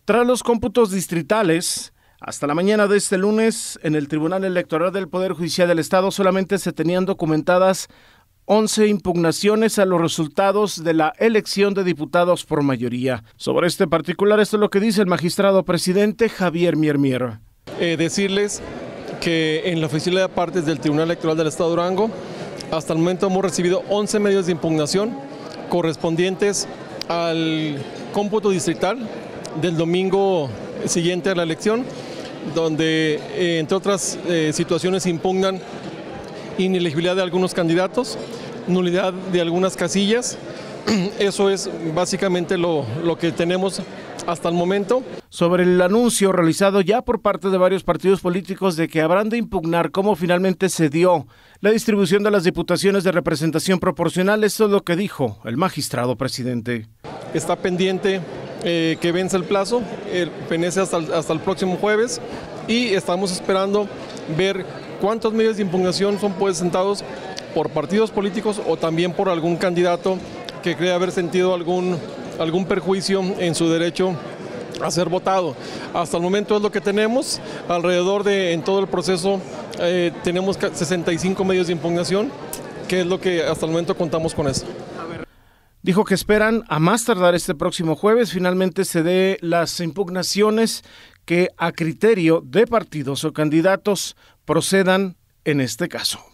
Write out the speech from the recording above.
Tras los cómputos distritales, hasta la mañana de este lunes, en el Tribunal Electoral del Poder Judicial del Estado solamente se tenían documentadas 11 impugnaciones a los resultados de la elección de diputados por mayoría. Sobre este particular, esto es lo que dice el magistrado presidente Javier Mier Mier. Decirles que en la Oficina de Partes del Tribunal Electoral del Estado de Durango, hasta el momento hemos recibido 11 medios de impugnación correspondientes al cómputo distrital del domingo siguiente a la elección, donde entre otras situaciones impugnan inelegibilidad de algunos candidatos, nulidad de algunas casillas. Eso es básicamente lo que tenemos hasta el momento. Sobre el anuncio realizado ya por parte de varios partidos políticos de que habrán de impugnar cómo finalmente se dio la distribución de las diputaciones de representación proporcional, esto es lo que dijo el magistrado presidente. Está pendiente que vence el plazo, penece hasta el próximo jueves, y estamos esperando ver cuántos medios de impugnación son presentados por partidos políticos o también por algún candidato que cree haber sentido algún perjuicio en su derecho a ser votado. Hasta el momento es lo que tenemos, en todo el proceso tenemos 65 medios de impugnación, que es lo que hasta el momento contamos con eso. Dijo que esperan a más tardar este próximo jueves finalmente se dé las impugnaciones que a criterio de partidos o candidatos procedan en este caso.